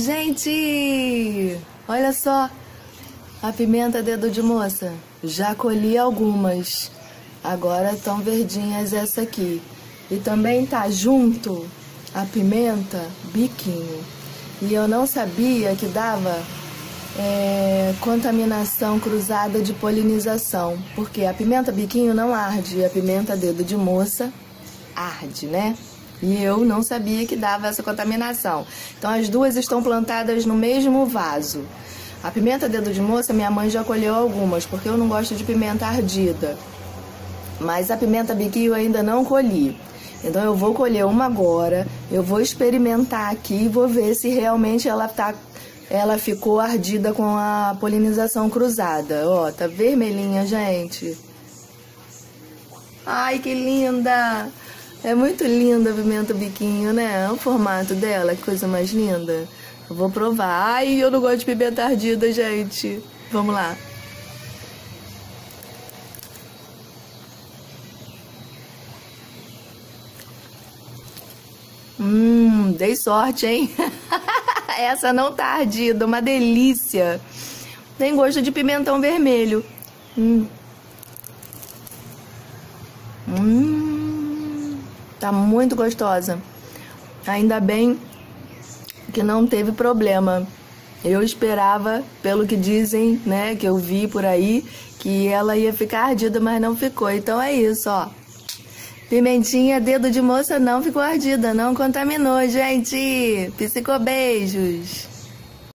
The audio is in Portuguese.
Gente, olha só, a pimenta dedo de moça. Já colhi algumas, agora estão verdinhas essa aqui. E também tá junto a pimenta biquinho. E eu não sabia que dava contaminação cruzada de polinização, porque a pimenta biquinho não arde, a pimenta dedo de moça arde, né? E eu não sabia que dava essa contaminação. Então as duas estão plantadas no mesmo vaso. A pimenta dedo de moça, minha mãe já colheu algumas, porque eu não gosto de pimenta ardida. Mas a pimenta biquinho eu ainda não colhi. Então eu vou colher uma agora, eu vou experimentar aqui e vou ver se realmente ela ficou ardida com a polinização cruzada. Ó, tá vermelhinha, gente. Ai, que linda! É muito linda a pimenta biquinho, né? O formato dela, que coisa mais linda. Eu vou provar. Ai, eu não gosto de pimenta ardida, gente. Vamos lá. Dei sorte, hein? Essa não tá ardida, uma delícia. Tem gosto de pimentão vermelho. Tá muito gostosa. Ainda bem que não teve problema. Eu esperava, pelo que dizem, né, que eu vi por aí, que ela ia ficar ardida, mas não ficou. Então é isso, ó. Pimentinha dedo de moça não ficou ardida, não contaminou, gente. Psicobeijos.